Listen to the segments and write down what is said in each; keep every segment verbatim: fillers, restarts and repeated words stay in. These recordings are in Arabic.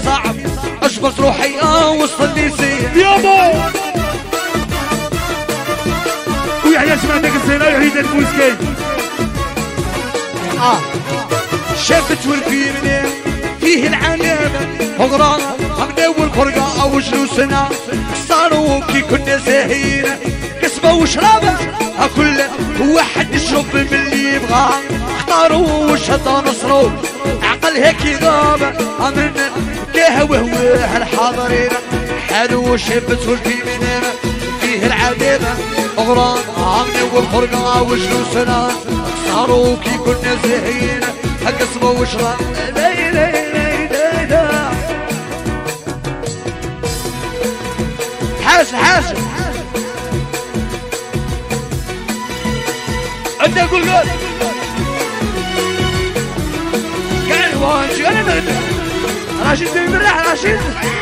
صعب اجبرت روحي اه وصل لي زين يابا ويحيى سمعتك الزينة يحيى الموسكي اه شافت والفيلم فيه العلامة هغران من اول فرقة او جلوسنا صاروا كي كنا زاهين كسبة وشرابة كل واحد يشرب من اللي يبغى اختاروا وشهدوا نصروا عقل هيك غابة من كهوه وه الحاضرين حلو وشبت والفيلم فيه العلامة هغران من اول فرقة او جلوسنا صاروا كي كنا زاهين كسبة وشراب لا لا لا لا حاسب حاسب انت قول قول قال واجي انا من راشد بن مرح راشد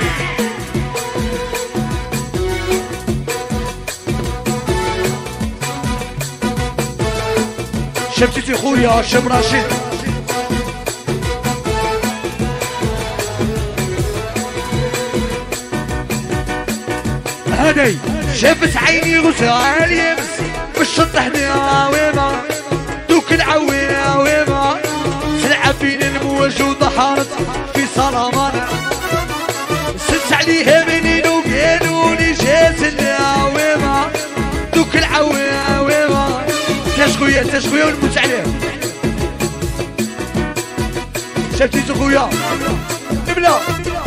شبتي خويا شب راشد هادي شافت عيني غزال يمس بالشط حداويمة دوك العويمة تلعب بين الموج وضحرت في صلامانة سلت عليها منين وقالوا لي جات العويمة دوك العويمة تاش خويا تاش خويا ونموت عليه شفتي خويا نبلا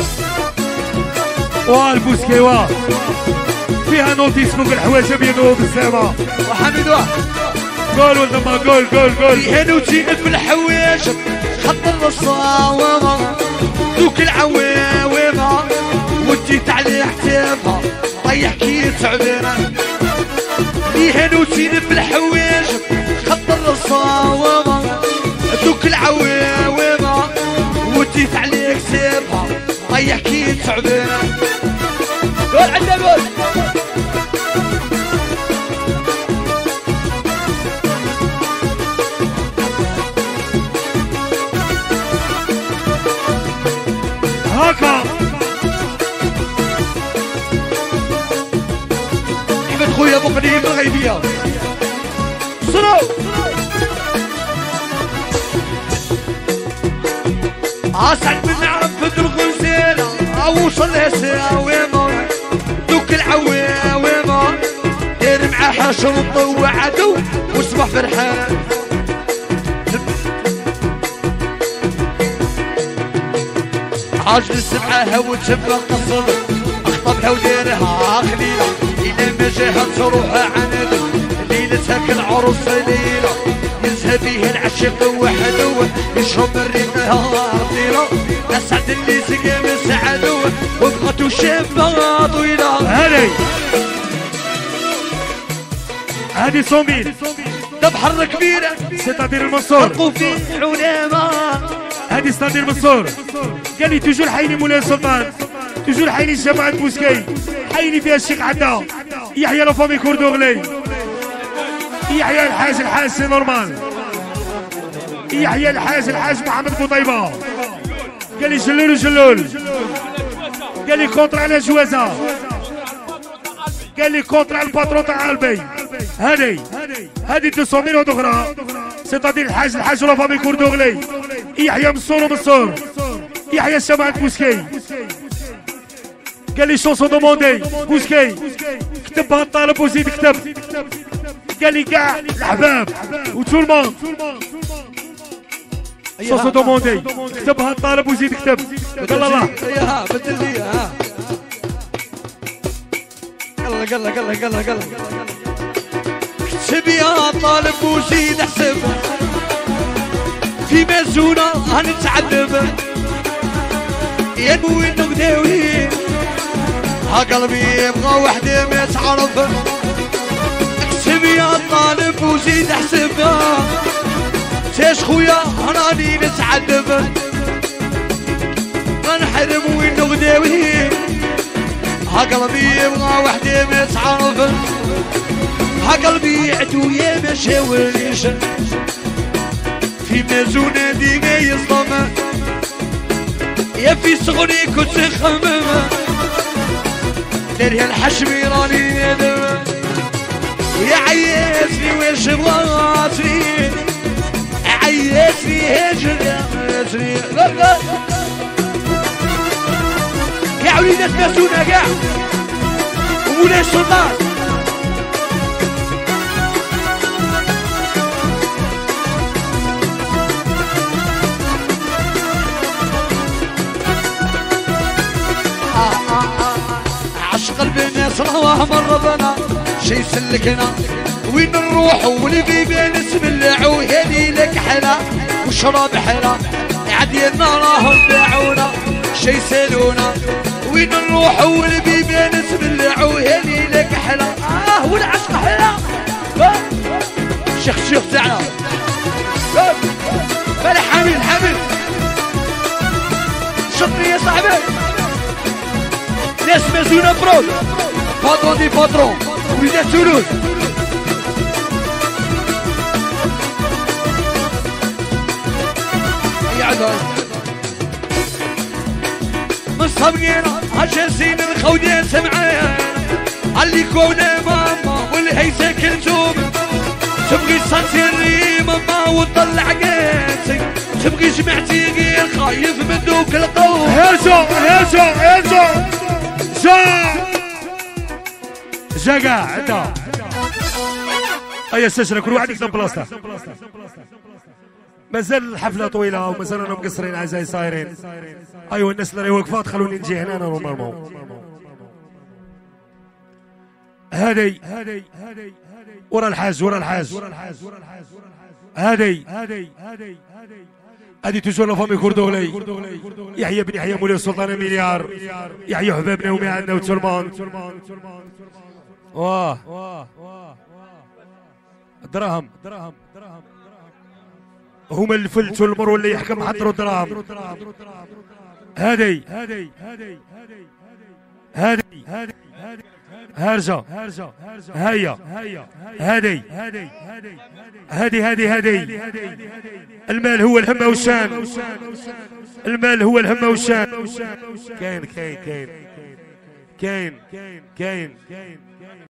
والبوسكي واه فيها نوتيس فوق الحواجب بيضربوا بالسما وحمد واه قول ولدما قول قول قول فيها نوتيس بالحواجب خط الصاومة دوك العواومة وديت على حتافها طيح كي تعبانة فيها نوتيس بالحواجب خط الصاومة دوك العواومة وديت على كتافها طيح كي تعبانة قول عندنا قول هاكا احمد خويا ابو قديم الغيبيه صرو اسعد من عرفت الغزاله اوصل لساويمه دوك العواومه داير مع حاشر الضو عدو واصبح فرحان عاجل السبعة وتبقى قصر اخطبها وديرها خليلة إلى ما جاها تروحها عنده ليلتها كالعروس ليلة ينسى بيه العشق وحده يشرب الريقها طيلة أسعد اللي سقى من سعده وبغته شابة طويلة هذي هذه صوميل دبحر كبيرة ستادير المنصور فرقوا في علامة هذه ستادير المنصور قال لي توجور حيني مولاي سلطان توجور حيني جماعة بوسكي حيني فيها الشيخ عدا يحيى لافامي كوردوغلي يحيى الحاج الحاج سي نورمال يحيى الحاج الحاج محمد بوطيبة قال لي جلول وجلول قال لي كونتر على جوازة قال لي كونتر على الباترون تاع قلبي هذه هذه مئتين مليون اخرى سيتادير الحاج الحاج لافامي كوردوغلي يحيى منصور ومنصور يحيى الشمعة بوسكي قال لي شونسون دوموندي بوسكي كتبها الطالب وزيد كتب قال لي كاع الحباب وتول الموند شونسون دوموندي كتبها الطالب وزيد كتب قال الله يا بدل لي ها يلا يلا يلا يلا يلا اكتب يا طالب وزيد احسب في مزونة هنتعذب يا ابوي نقداوي ها قلبي يبغى وحده ما تعرف اكتب يا طالب وزيد احسبها تاش خويا راني نتعذب غنحرم وين نقداوي ها قلبي يبغى وحده ما تعرف ها قلبي عدوية ما شاوليش في مازونة ديما يصدم يا في صغري كنت خممة دريا الحشمي راني يدم يا عيسني ويش بغاتني عيسني هجرتني يا وليدة سماسونا كاع ومولاي السلطان عشق البنات رواه من ربنا شي سلكنا وين نروح والبيبان اسم اللعو هذي لك حلا وشراب حلا عدينا راهم باعونا شي سالونا وين نروح والبيبان اسم اللعو هذي لك حلا اه والعشق حلا شيخ شيخ تاعنا بلا حميد حميد شطني يا صاحبي ناس مازونا برود باترون دي باترون وليدات تولوز يا عدل مصابقينا عشاسين الخودين سمعانا اللي كونا ماما والهيسة كلتوم تبغي سانسيري ماما وتطلع قاسي تبغي جمعتي غير خايف من دوك القوم هيزو هيزو هيزو جا جا كاع عندها هيا استشرى كل واحد يكتب بلاصته مازال الحفله طويله ومازال رانا مقصرين اعزائي صايرين ايوا الناس اللي واقفات خلوني نجي هنا انا نورمالمون هادي هادي هادي ورا الحاج ورا الحاج هادي هادي هادي هادي توجور لا فامي كوردوغلي يحيى بن يحيى مولاي السلطان مليار يحيى حبابنا وما عندنا وترمان واه الدراهم دراهم هما الفلت والمرو اللي يحكم حضروا الدراهم هادي هادي هادي هادي هادي هرجة هيا هادي هادي هادي هادي المال هو الهمة والشان المال هو الهمة والشان كاين كاين كاين كاين كاين كاين